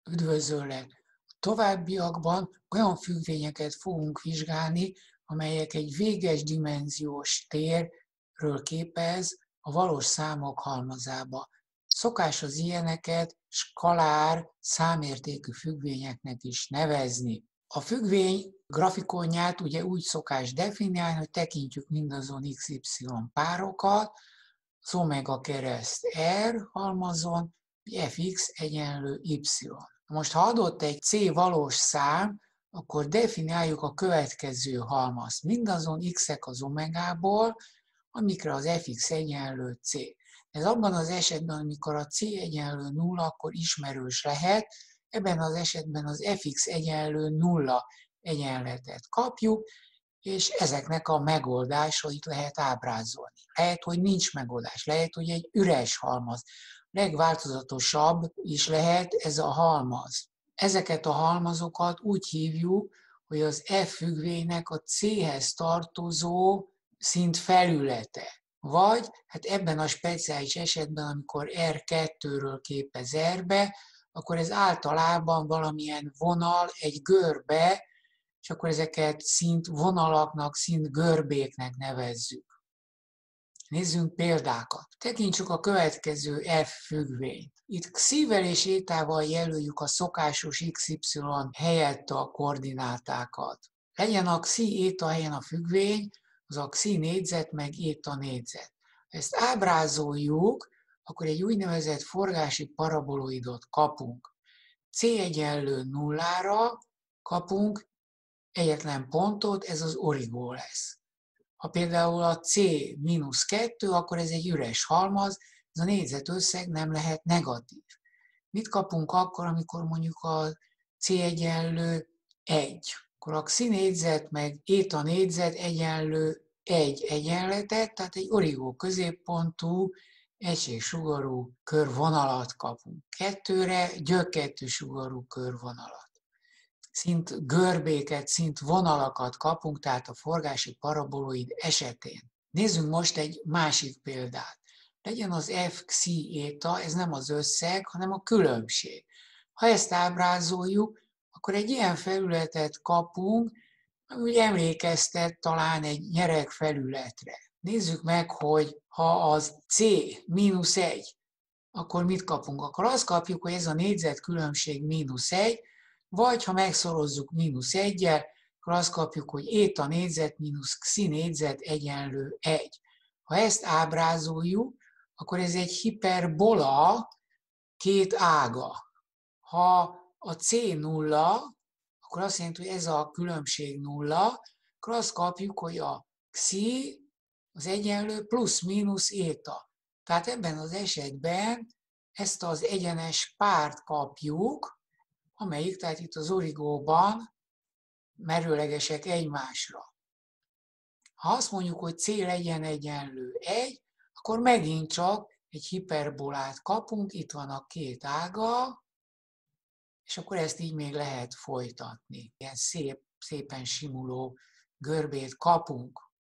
Üdvözöllek! A továbbiakban olyan függvényeket fogunk vizsgálni, amelyek egy véges dimenziós térről képez a valós számok halmazába. Szokás az ilyeneket skalár számértékű függvényeknek is nevezni. A függvény grafikonját ugye úgy szokás definiálni, hogy tekintjük mindazon XY párokat, az omega kereszt R halmazon, fx egyenlő y. Most ha adott egy c valós szám, akkor definiáljuk a következő halmazt. Mindazon x-ek az omegából, amikre az fx egyenlő c. Ez abban az esetben, amikor a c egyenlő 0, akkor ismerős lehet, ebben az esetben az fx egyenlő 0 egyenletet kapjuk, és ezeknek a megoldásait lehet ábrázolni. Lehet, hogy nincs megoldás, lehet, hogy egy üres halmaz. Legváltozatosabb is lehet ez a halmaz. Ezeket a halmazokat úgy hívjuk, hogy az F függvénynek a C-hez tartozó szint felülete. Vagy hát ebben a speciális esetben, amikor R2-ről képez R-be, akkor ez általában valamilyen vonal, egy görbe, és akkor ezeket szint vonalaknak, szint görbéknek nevezzük. Nézzünk példákat. Tekintsük a következő F függvényt. Itt xi-vel és étával jelöljük a szokásos xy helyett a koordinátákat. Legyen a xi éta helyen a függvény, az a xi négyzet meg éta négyzet. Ha ezt ábrázoljuk, akkor egy úgynevezett forgási paraboloidot kapunk. C egyenlő nullára kapunk egyetlen pontot, ez az origó lesz. Ha például a C mínusz 2, akkor ez egy üres halmaz, ez a négyzetösszeg nem lehet negatív. Mit kapunk akkor, amikor mondjuk a C egyenlő 1? Akkor a xi négyzet meg éta négyzet egyenlő 1 egyenletet, tehát egy origó középpontú, egységsugarú körvonalat kapunk. 2-re gyökkettősugarú körvonalat. Szint görbéket, szint vonalakat kapunk, tehát a forgási paraboloid esetén. Nézzünk most egy másik példát. Legyen az f xi éta, ez nem az összeg, hanem a különbség. Ha ezt ábrázoljuk, akkor egy ilyen felületet kapunk, ami úgy emlékeztet talán egy nyereg felületre. Nézzük meg, hogy ha az c mínusz 1, akkor mit kapunk? Akkor azt kapjuk, hogy ez a négyzet különbség mínusz 1, vagy ha megszorozzuk mínusz 1-jel, akkor azt kapjuk, hogy éta négyzet mínusz xi négyzet egyenlő 1. Ha ezt ábrázoljuk, akkor ez egy hiperbola két ága. Ha a c nulla, akkor azt jelenti, hogy ez a különbség nulla, akkor azt kapjuk, hogy a xi az egyenlő plusz-mínusz éta. Tehát ebben az esetben ezt az egyenes párt kapjuk, amelyik, tehát itt az origóban merőlegesek egymásra. Ha azt mondjuk, hogy c legyen egyenlő 1, akkor megint csak egy hiperbolát kapunk, itt van a két ága, és akkor ezt így még lehet folytatni. Ilyen szépen simuló görbét kapunk.